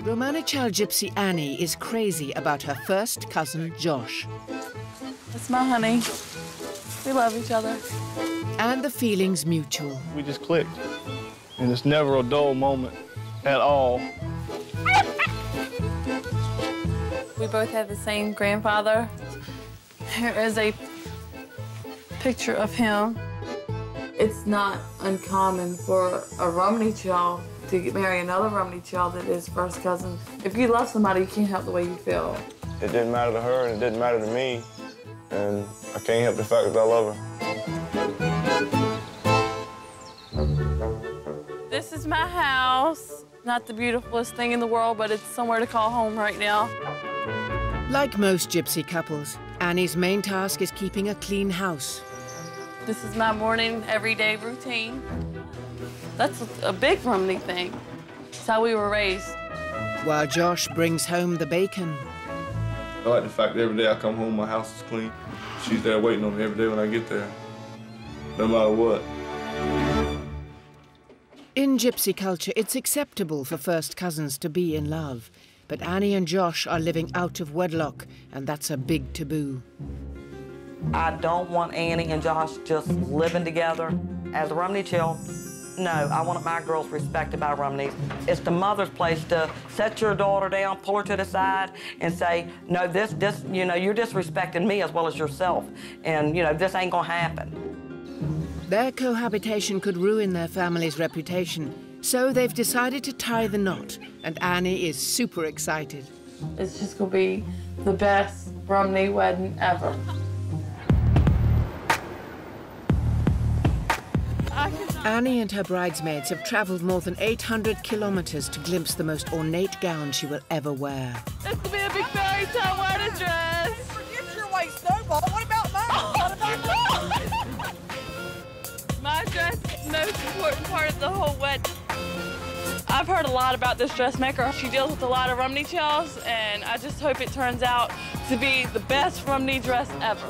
Romanichal gypsy Annie is crazy about her first cousin, Josh. That's my honey. We love each other. And the feeling's mutual. We just clicked. And it's never a dull moment at all. We both have the same grandfather. Here is a picture of him. It's not uncommon for a Romanichal to marry another Romanichal that is first cousin. If you love somebody, you can't help the way you feel. It didn't matter to her, and it didn't matter to me. And I can't help the fact that I love her. This is my house. Not the beautifulest thing in the world, but it's somewhere to call home right now. Like most gypsy couples, Annie's main task is keeping a clean house. This is my morning, everyday routine. That's a big Romney thing. It's how we were raised. While Josh brings home the bacon. I like the fact that every day I come home, my house is clean. She's there waiting on me every day when I get there, no matter what. In gypsy culture, it's acceptable for first cousins to be in love. But Annie and Josh are living out of wedlock, and that's a big taboo. I don't want Annie and Josh just living together as a Romanichal. No, I want my girls respected by Romneys. It's the mother's place to set your daughter down, pull her to the side, and say, no, you know, you're disrespecting me as well as yourself, and, you know, this ain't gonna happen. Their cohabitation could ruin their family's reputation, so they've decided to tie the knot, and Annie is super excited. It's just gonna be the best Romney wedding ever. Annie and her bridesmaids have traveled more than 800 kilometers to glimpse the most ornate gown she will ever wear. This will be a big fairy tale wedding dress. Forget your white snowball. What about mine? My dress is the most important part of the whole wedding. I've heard a lot about this dressmaker. She deals with a lot of Romanichals, and I just hope it turns out to be the best Romney dress ever.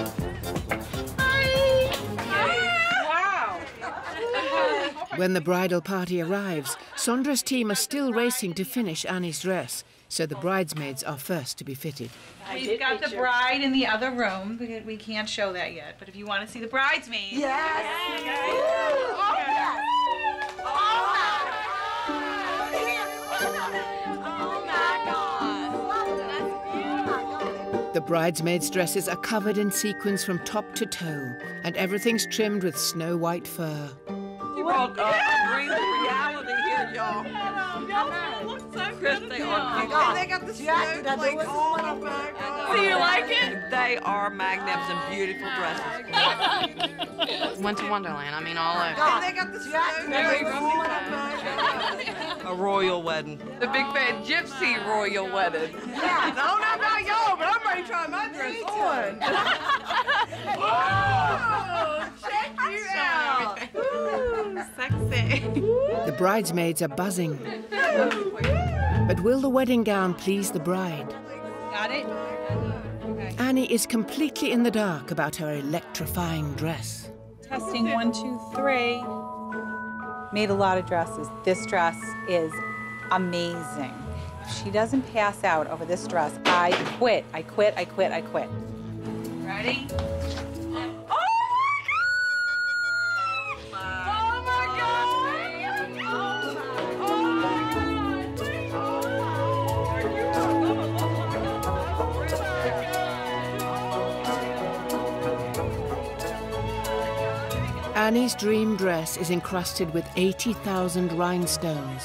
When the bridal party arrives, Sondra's team are still racing to finish Annie's dress, so the bridesmaids are first to be fitted. We've got the bride in the other room. We can't show that yet, but if you want to see the bridesmaids... Yes! The bridesmaids' dresses are covered in sequins from top to toe, and everything's trimmed with snow-white fur. You brought a dream of reality here, y'all. Y'all look so good. They are. They got the snowflakes all in the back. Do you like it? They are magnificent, beautiful dresses. Winter Wonderland, I mean, all over. They got the snowflakes all in the back. A royal wedding. The big fat gypsy royal wedding. Yeah, I don't know about y'all, but I'm ready to try my dress on. Oh, check you out. Ooh, sexy. The bridesmaids are buzzing. But will the wedding gown please the bride? Got it? Okay. Annie is completely in the dark about her electrifying dress. Testing 1, 2, 3. Made a lot of dresses. This dress is amazing. If she doesn't pass out over this dress, I quit. I quit, I quit, I quit. Ready? Annie's dream dress is encrusted with 80,000 rhinestones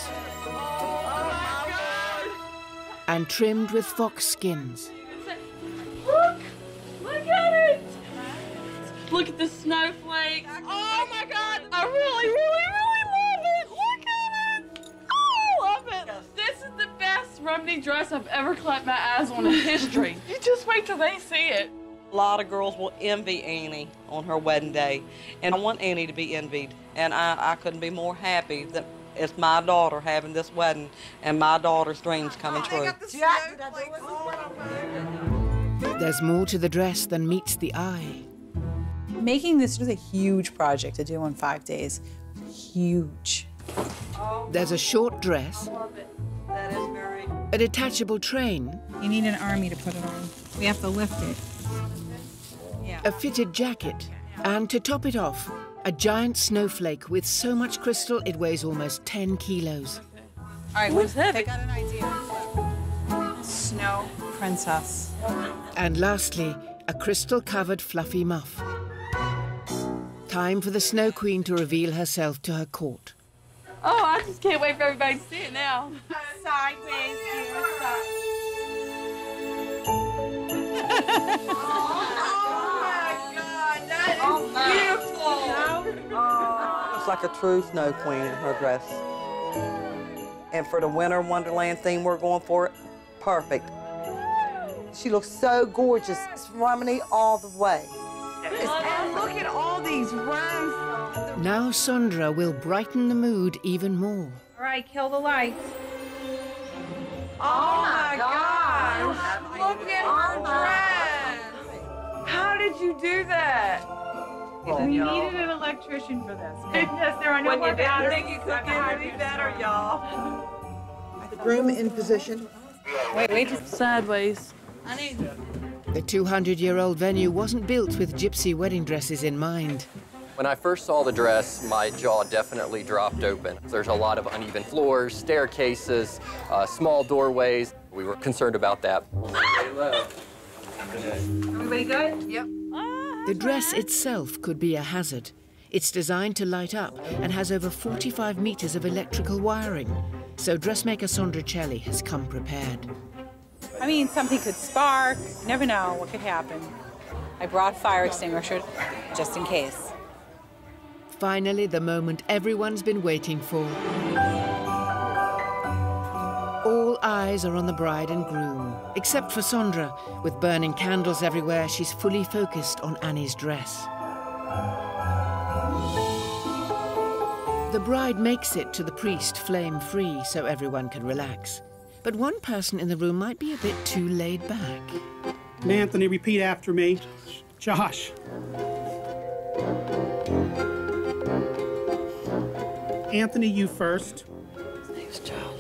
and trimmed with fox skins. Look! Look at it! Look at the snowflakes. Oh my God! I really, really, really love it! Look at it! Oh, I love it! This is the best Romney dress I've ever clapped my eyes on in history. You just wait till they see it. A lot of girls will envy Annie on her wedding day, and I want Annie to be envied. And I couldn't be more happy that it's my daughter having this wedding and my daughter's dreams coming true. There's more to the dress than meets the eye. Making this was a huge project to do in 5 days. Huge. There's a short dress That is very A detachable train. You need an army to put it on. We have to lift it. Yeah. A fitted jacket. And to top it off, a giant snowflake with so much crystal it weighs almost 10 kilos. All right, What's heavy? I got an idea. Snow princess. And lastly, a crystal-covered fluffy muff. Time for the Snow Queen to reveal herself to her court. Oh, I just can't wait for everybody to see it now. Sideways, Looks like a true snow queen in her dress. And for the Winter Wonderland theme we're going for, perfect. She looks so gorgeous. It's Romney all the way. And look at all these rooms. Now Sondra will brighten the mood even more. All right, kill the lights. Oh my gosh! Look at her dress! How did you do that? We needed an electrician for this. Yes, there are no more batteries. When you didn't think you could get any better, y'all. The groom in position. Wait, just Sideways. The 200-year-old venue wasn't built with gypsy wedding dresses in mind. When I first saw the dress, my jaw definitely dropped open. There's a lot of uneven floors, staircases, small doorways. We were concerned about that. Everybody good? Yep. The dress itself could be a hazard. It's designed to light up and has over 45 meters of electrical wiring. So dressmaker Sondra Celli has come prepared. I mean, something could spark. Never know what could happen. I brought fire extinguisher just in case. Finally, the moment everyone's been waiting for. All eyes are on the bride and groom, except for Sondra. With burning candles everywhere, she's fully focused on Annie's dress. The bride makes it to the priest flame-free so everyone can relax. But one person in the room might be a bit too laid back. And Anthony, repeat after me. Josh. Anthony, you first. His name's Josh.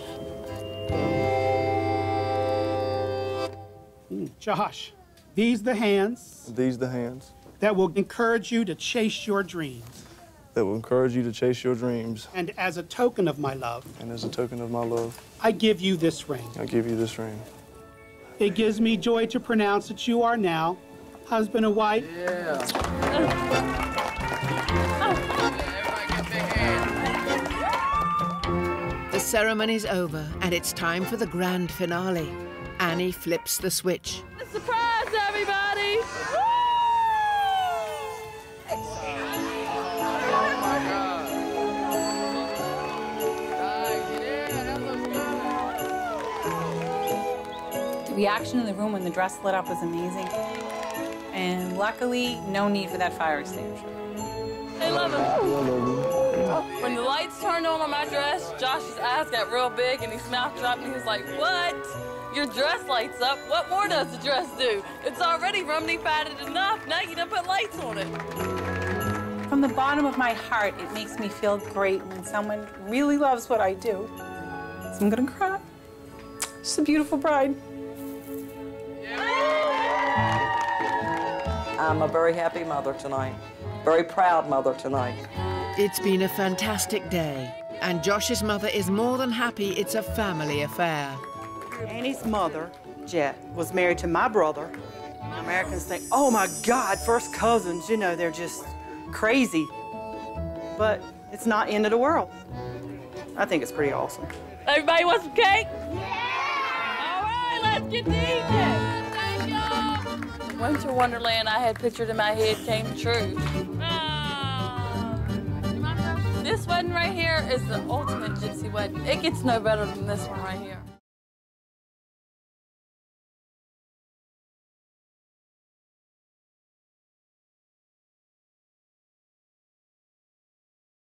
Josh, these the hands These the hands that will encourage you to chase your dreams. that will encourage you to chase your dreams. And as a token of my love, And as a token of my love, I give you this ring. I give you this ring. It gives me joy to pronounce that you are now husband and wife. The ceremony's over, and it's time for the grand finale. Annie flips the switch. Surprise, everybody! The reaction in the room when the dress lit up was amazing. And luckily, no need for that fire extinguisher. They love him. When the lights turned on my dress, Josh's eyes got real big and his mouth dropped and he was like, "What? Your dress lights up? What more does the dress do? It's already Romney-fatted enough. Now you done put lights on it." From the bottom of my heart, it makes me feel great when someone really loves what I do. So I'm gonna cry. She's a beautiful bride. I'm a very happy mother tonight. Very proud mother tonight. It's been a fantastic day, and Josh's mother is more than happy it's a family affair. Annie's mother, Jet, was married to my brother. Americans think, oh my God, first cousins, you know, they're just crazy. But it's not the end of the world. I think it's pretty awesome. Everybody want some cake? Yeah! All right, let's get to eating. Thank y'all. Winter Wonderland I had pictured in my head came true. This wedding right here is the ultimate gypsy wedding. It gets no better than this one right here.